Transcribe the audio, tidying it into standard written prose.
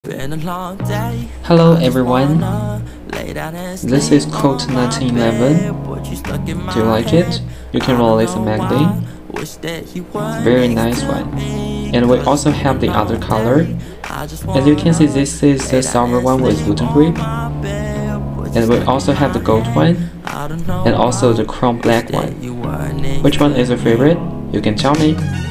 Hello everyone, this is Colt 1911. Do you like it? You can roll this magazine. Very nice one. And we also have the other color. As you can see, this is the silver one with wooden grip. And we also have the gold one, and also the chrome black one. Which one is your favorite? You can tell me.